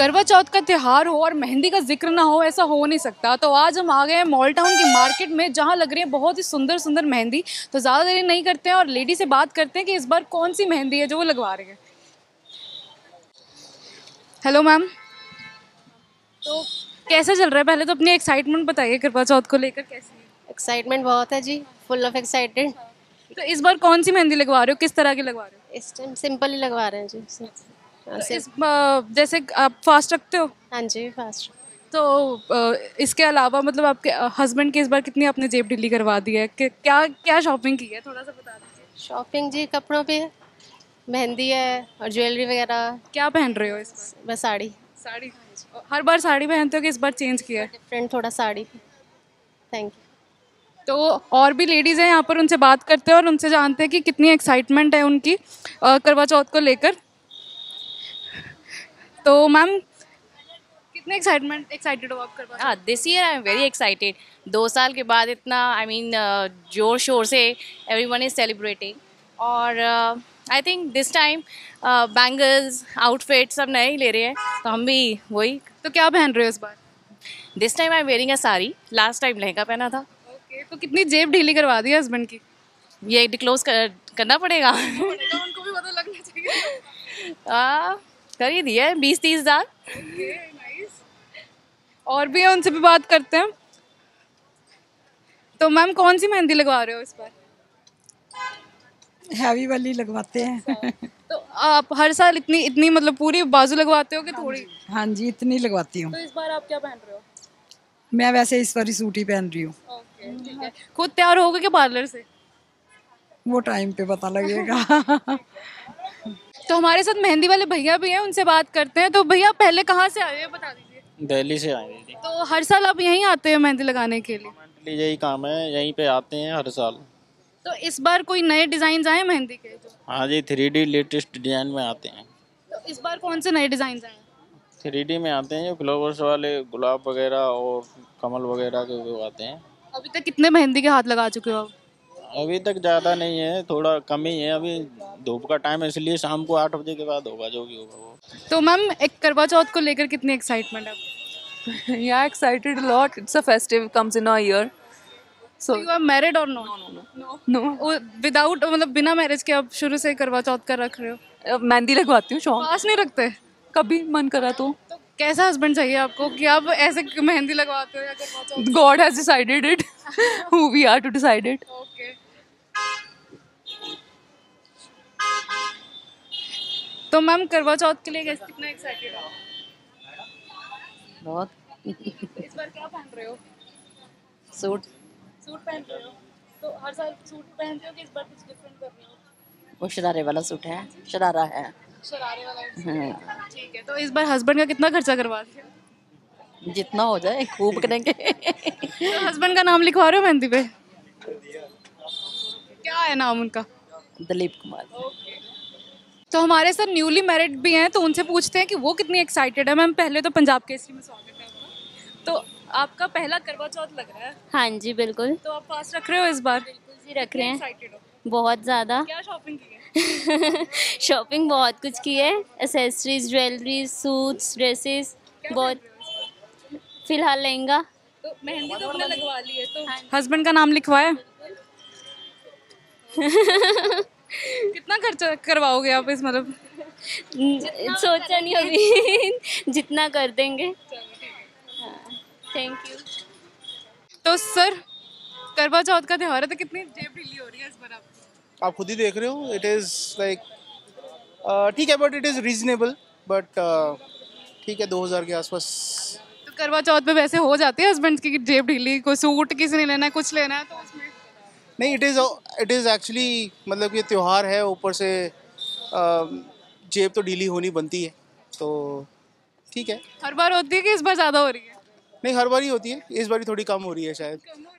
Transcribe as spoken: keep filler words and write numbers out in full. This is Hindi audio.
करवा चौथ का त्यौहार हो और मेहंदी का जिक्र ना हो, ऐसा हो नहीं सकता। तो आज हम आ गए हैं मॉल टाउन की मार्केट में, जहां लग रही है बहुत ही सुंदर सुंदर मेहंदी। तो ज़्यादा देरी नहीं करते हैं और लेडी से बात करते हैं कि इस बार कौन सी मेहंदी है जो वो लगवा रही है। हेलो मैम, तो कैसे चल रहा है? पहले तो अपनी एक्साइटमेंट बताइए करवा चौथ को लेकर, कैसी है? एक्साइटमेंट बहुत है जी, फुल ऑफ एक्साइटेड। तो इस बार कौन सी मेहंदी लगवा रहे हो, किस तरह की लगवा रहे हो? इस टाइम सिंपल ही लगवा रहे हैं जी। हाँ, तो सिर्फ- इस अ, जैसे आप फास्ट रखते हो, हाँ जी, फास्ट। तो अ, इसके अलावा मतलब आपके हस्बैंड की इस बार कितनी आपने जेब ढीली करवा दी है? कि, क्या क्या शॉपिंग की है, थोड़ा सा बता दीजिए। शॉपिंग जी कपड़ों पे, मेहंदी है और ज्वेलरी वगैरह। क्या पहन रहे हो इस बार? बस साड़ी, साड़ी। हर बार साड़ी पहनते हो कि इस बार चेंज किया है? डिफरेंट थोड़ा साड़ी। Thank you. तो और भी लेडीज़ हैं यहाँ पर, उनसे बात करते हैं और उनसे जानते हैं कि कितनी एक्साइटमेंट है उनकी अ, करवा चौथ को लेकर। तो मैम, कितने एक्साइटमेंट एक्साइटेड हो आप करवा चौथ? हाँ, this year I am very excited. दो साल के बाद इतना आई मीन जोर शोर से एवरीवन इज सेलिब्रेटिंग। और I think this time bangles outfit सब नए ही ले रहे हैं, तो हम भी वही। तो क्या पहन रहे हो इस बार? This time I am wearing a sari, last time lehenga पहना था। ओके, तो कितनी जेब ढीली करवा दी है हस्बैंड की? ये डिक्लोज कर, करना पड़ेगा। उनको भी पता लगना चाहिए। आ, कर ही दिया है बीस तीस हज़ार। और भी है, उनसे भी बात करते हैं। तो मैम, कौन सी मेहंदी लगवा रहे हो इस बार? हैवी वाली लगवाते हैं। तो आप हर साल इतनी इतनी मतलब पूरी बाजू लगवाते हो कि थोड़ी? हाँ जी, इतनी लगवाती हूँ। तो इस बार आप क्या पहन रहे हो? मैं वैसे इस बार सूट ही पहन रही हूँ। ओके, ठीक है। खुद तैयार होगे क्या पार्लर से? वो टाइम पे पता लगेगा। तो हमारे साथ मेहंदी वाले भैया भी हैं, उनसे बात करते हैं। तो भैया, पहले कहाँ से आए हैं बता दीजिए। दिल्ली से आए हैं जी। तो हर साल आप यहीं आते हैं मेहंदी लगाने के लिए? मेंटली यही काम है, यहीं पे आते हैं हर साल। तो इस बार कोई नए डिजाइन आए मेहंदी के जो? हाँ जी, थ्री डी लेटेस्ट डिजाइन में आते हैं। तो इस बार कौन से नए डिजाइन आए हैं? थ्री डी में आते हैं जो फ्लावर्स वाले, गुलाब वगैरह और कमल वगैरह के वो आते हैं। अभी तक कितने मेहंदी के हाथ लगा चुके हो आप? अभी तक ज़्यादा नहीं है, थोड़ा कम ही है। अभी धूप का टाइम है, इसलिए शाम को आठ बजे के बाद होगा जो भी होगा वो। तो मैम, एक करवा चौथ को लेकर कितनी एक्साइटमेंट है? Yeah, excited a lot. It's a festive, comes in a year. So So you are married or not? no, no. Without मतलब बिना मैरिज के आप शुरू से करवा चौथ का रख रहे हो? अब मेहंदी लगवाती हूँ शौक, पास नहीं रखते? कभी मन करा तो। तो कैसा हस्बैंड चाहिए आपको कि आप ऐसे मेहंदी लगवाते हो या Karva Chauth? God has decided it. Who we are to decide it. Okay. तो मैम, करवा चौथ के लिए कैसे कितना एक्साइटेड हो? बहुत। इस बार क्या पहन रहे हो? सूट। सूट पहन रहे हो? तो हर साल सूट पहनते हो कि इस बार कुछ डिफरेंट कर रहे हो? वो शरारे वाला सूट है, शरारा है। शरारे वाला है। हाँ। ठीक है। तो इस बार हस्बैंड का कितना खर्चा करवा दिया? जितना हो जाए खूब करेंगे। तो हस्बैंड का नाम लिखवा रहे हो मेहंदी पे? क्या है नाम उनका? दिलीप कुमार। तो हमारे साथ न्यूली मैरिड भी हैं, तो उनसे पूछते हैं कि वो कितनी एक्साइटेड है। मैम, पहले तो पंजाब केसरी में स्वागत है आपका। तो आपका पहला करवा चौथ लग रहा है, हाँ जी बिल्कुल। तो आप फास्ट रख रहे हो इस बार? बिल्कुल जी रख रहे हैं, एक्साइटेड हो? बहुत ज़्यादा। क्या शॉपिंग की है? शॉपिंग बहुत कुछ की है, एसेसरीज, ज्वेलरी, सूट्स, ड्रेसेस, बहुत। फिलहाल लहंगा। तो मेहंदी तो आपने लगवा ली है, तो हस्बैंड का नाम लिखवाया? कितना खर्चा करवाओगे आप इस मतलब? सोचा नहीं अभी। जितना कर देंगे। Thank you. तो सर, करवा चौथ का त्योहार है, तो कितनी जेब ढीली हो रही है इस बार आपकी? आप खुद ही देख रहे हो। इट इज़ लाइक ठीक है, but it is reasonable. But ठीक है, दो हज़ार के आसपास। तो करवा चौथ पे वैसे हो जाती है हस्बैंड की जेब ढीली? कोई सूट किसी ने लेना है, कुछ लेना है, तो उसमें नहीं, it is it is actually मतलब ये त्यौहार है, ऊपर से uh, जेब तो ढीली होनी बनती है, तो ठीक है। हर बार होती है कि इस बार ज़्यादा हो रही है? नहीं, हर बार ही होती है, इस बार ही थोड़ी कम हो रही है शायद।